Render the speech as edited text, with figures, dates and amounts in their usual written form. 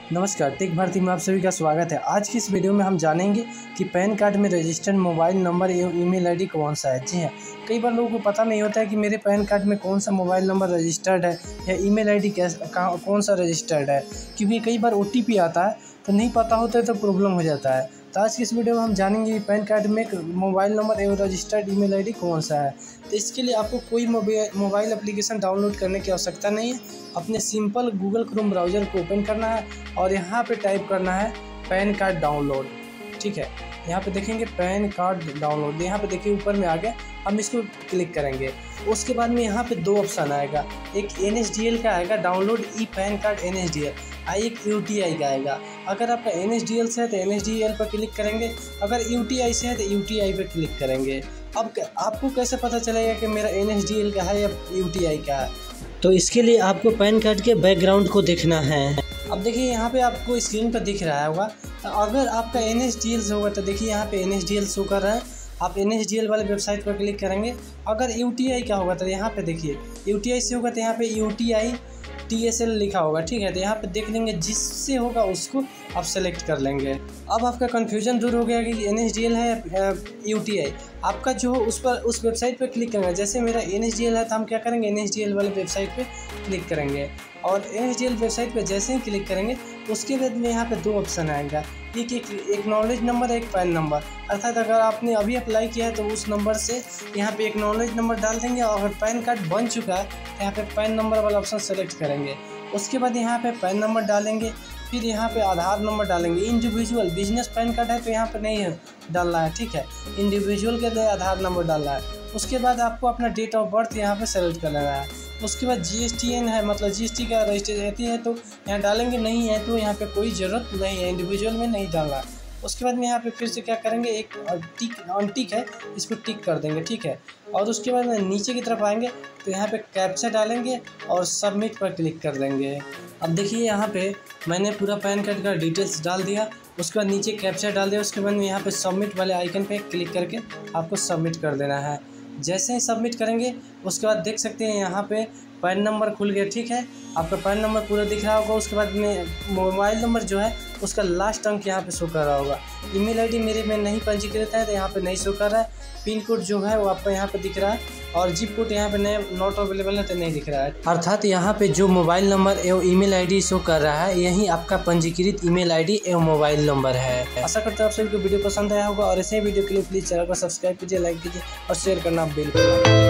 नमस्कार, टेक भारती में आप सभी का स्वागत है। आज की इस वीडियो में हम जानेंगे कि पैन कार्ड में रजिस्टर्ड मोबाइल नंबर एवं ईमेल आईडी कौन सा है। जी हाँ, कई बार लोगों को पता नहीं होता है कि मेरे पैन कार्ड में कौन सा मोबाइल नंबर रजिस्टर्ड है या ईमेल आईडी कौन सा रजिस्टर्ड है, क्योंकि कई बार OTP आता है तो नहीं पता होता है तो प्रॉब्लम हो जाता है। तो आज की इस वीडियो में हम जानेंगे कि पैन कार्ड में मोबाइल नंबर एवं रजिस्टर्ड ईमेल आईडी कौन सा है। तो इसके लिए आपको कोई मोबाइल एप्लीकेशन डाउनलोड करने की आवश्यकता नहीं है। अपने सिंपल गूगल क्रोम ब्राउज़र को ओपन करना है और यहाँ पे टाइप करना है पैन कार्ड डाउनलोड। ठीक है, यहाँ पे देखेंगे पैन कार्ड डाउनलोड, यहाँ पे देखिए ऊपर में आ गया। हम इसको क्लिक करेंगे। उसके बाद में यहाँ पे दो ऑप्शन आएगा, एक NSDL का आएगा download e PAN card NSDL, एक UTI का आएगा। अगर आपका NSDL से है तो NSDL पर क्लिक करेंगे, अगर UTI से है तो UTI पर क्लिक करेंगे। अब आपको कैसे पता चलेगा कि मेरा NSDL का है या UTI का है? तो इसके लिए आपको पैन कार्ड के बैकग्राउंड को देखना है। अब देखिए यहाँ पे आपको स्क्रीन पर दिख रहा होगा। तो अगर आपका NSDL से होगा तो देखिए यहाँ पे NSDL शो कर रहा है, आप NSDL वाले वेबसाइट पर क्लिक करेंगे। अगर UTI का होगा तो यहाँ पे देखिए UTI से होगा तो यहाँ पे UTI TSL लिखा होगा। ठीक है, तो यहाँ पे देख लेंगे, जिससे होगा उसको आप सेलेक्ट कर लेंगे। अब आपका कन्फ्यूजन दूर हो गया कि NSDL है या UTI। आपका जो हो उस वेबसाइट पे क्लिक करेंगे। जैसे मेरा NSDL है तो हम क्या करेंगे, NSDL वाले वेबसाइट पे क्लिक करेंगे और NSDL वेबसाइट पे जैसे ही क्लिक करेंगे उसके बाद में यहाँ पे दो ऑप्शन आएगा, एक एक्नॉलेज नंबर, एक पैन नंबर। अर्थात अगर आपने अभी अप्लाई किया है तो उस नंबर से यहाँ पे एक्नॉलेज नंबर डाल देंगे और अगर पैन कार्ड बन चुका है तो यहाँ पे पैन नंबर वाला ऑप्शन सेलेक्ट करेंगे। उसके बाद यहाँ पे पैन नंबर डालेंगे, फिर यहाँ पे आधार नंबर डालेंगे। इंडिविजुअल बिजनेस पैन कार्ड है तो यहाँ पे नहीं डालना है। ठीक है, इंडिविजुअल के लिए आधार नंबर डालना है। उसके बाद आपको अपना डेट ऑफ बर्थ यहाँ पे सेलेक्ट कर लेना है। उसके बाद GSTN है, मतलब GST का रजिस्ट्रेशन है तो यहाँ डालेंगे, नहीं है तो यहाँ पे कोई ज़रूरत नहीं है, इंडिविजुअल में नहीं डालना। उसके बाद में यहाँ पे फिर से क्या करेंगे, एक टिक अनटिक है, इसको टिक कर देंगे। ठीक है, और उसके बाद में नीचे की तरफ आएंगे तो यहाँ पे कैप्चा डालेंगे और सबमिट पर क्लिक कर देंगे। अब देखिए यहाँ पे मैंने पूरा पैन कार्ड का डिटेल्स डाल दिया, उसके बाद नीचे कैप्चा डाल दिया। उसके बाद में यहाँ पे सबमिट वाले आइकन पे क्लिक करके आपको सबमिट कर देना है। जैसे ही सबमिट करेंगे उसके बाद देख सकते हैं यहाँ पे पैन नंबर खुल गया। ठीक है, आपका पैन नंबर पूरा दिख रहा होगा। उसके बाद में मोबाइल नंबर जो है उसका लास्ट अंक यहाँ पे शो कर रहा होगा। ईमेल आईडी मेरे में नहीं पंजीकृत है तो यहाँ पे नहीं शो कर रहा है। पिन कोड जो है वो आपको यहाँ पे दिख रहा है और जिप कोड यहाँ पे नॉट अवेलेबल है तो नहीं दिख रहा है। अर्थात यहाँ पे जो मोबाइल नंबर एवं ईमेल आईडी शो कर रहा है यही आपका पंजीकृत ईमेल आईडी एवं मोबाइल नंबर है। आशा करते हैं आप सभी को वीडियो पसंद आया होगा और ऐसे ही वीडियो के लिए प्लीज़ चैनल को सब्सक्राइब कीजिए, लाइक कीजिए और शेयर करना बिल्कुल।